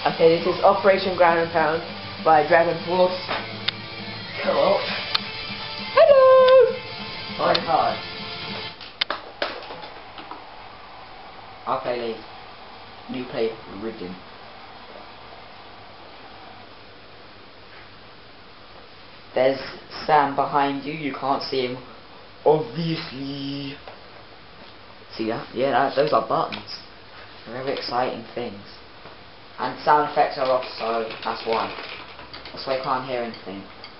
Okay, this is Operation Ground and Pound by Dragonforce. Hello. Hello! Hi. I'll play lead. You play Riggin. There's Sam behind you. You can't see him, obviously. See that? Yeah, those are buttons. Very exciting things. And sound effects are off, so that's why. That's why I can't hear anything.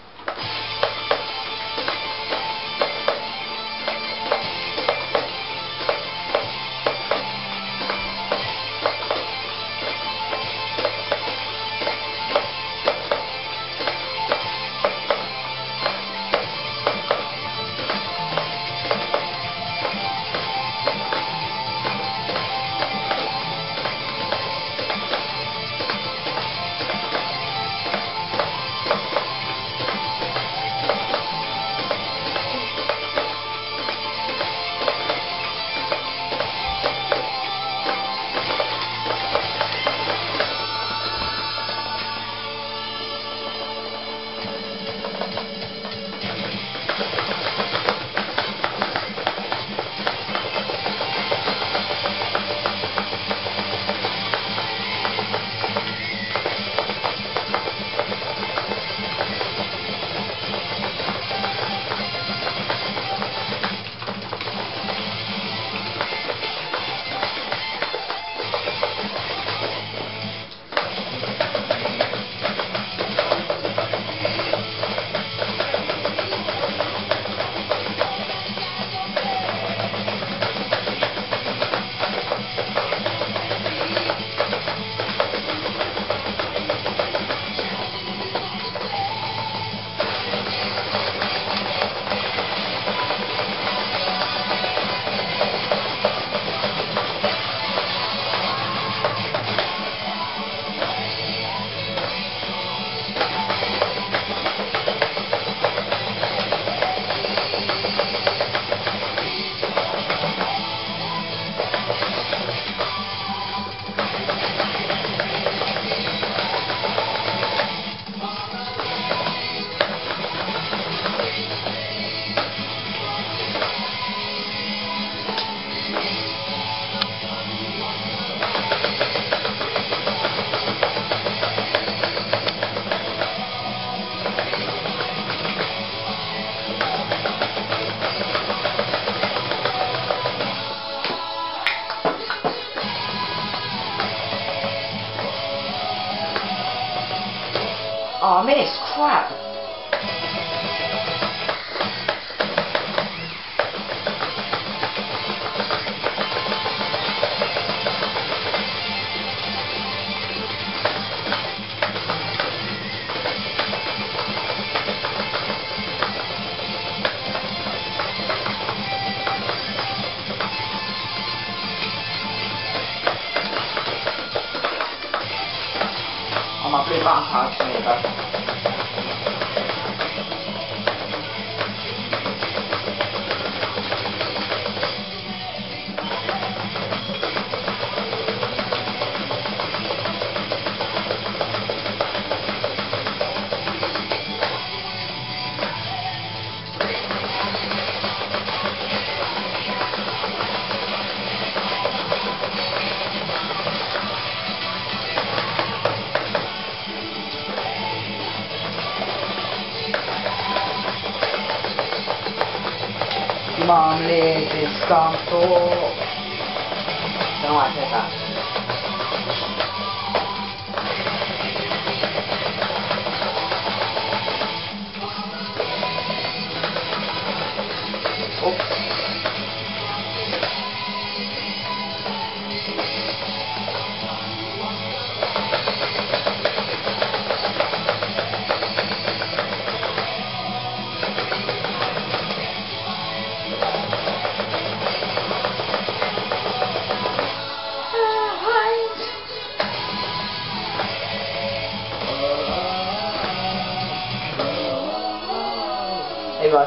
Oh, I missed. Crap. Oh, my blue button cards for me, though. Mom lives in Dragonforce. Don't know why I said that. Hey guys.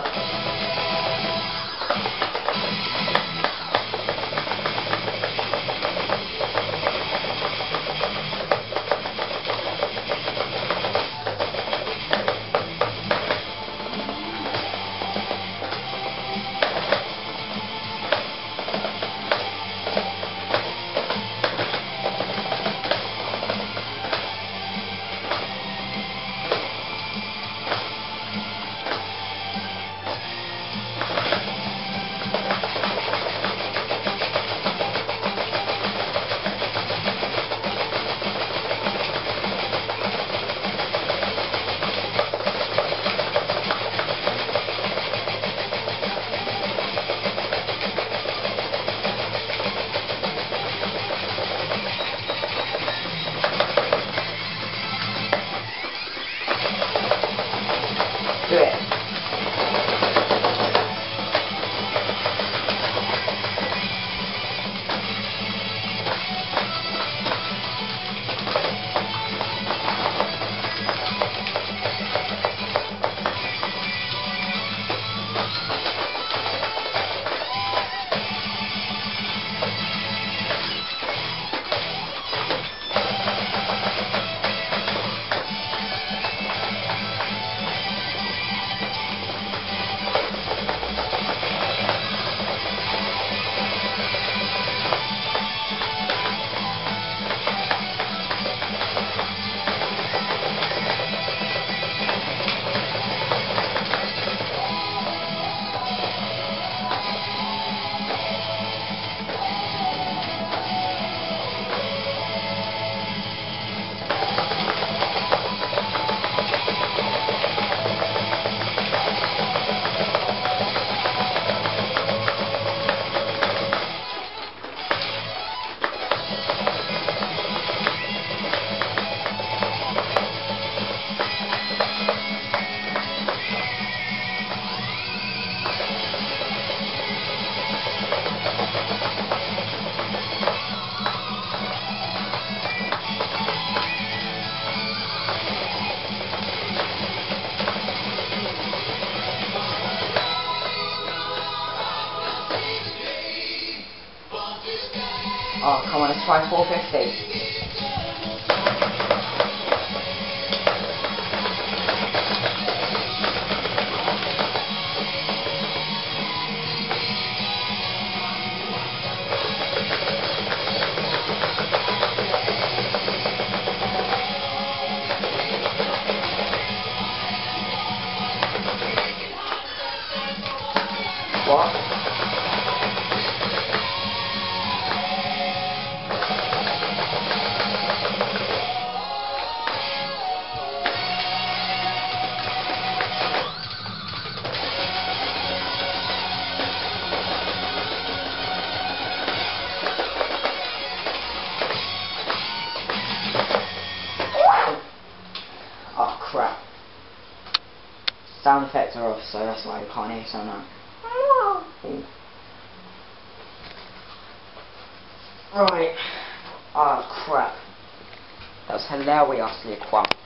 Oh, come on, let's try 450. What? Oh crap. Sound effects are off, so that's why you can't hear sound now. Right. Oh crap. That was hilariously a crap.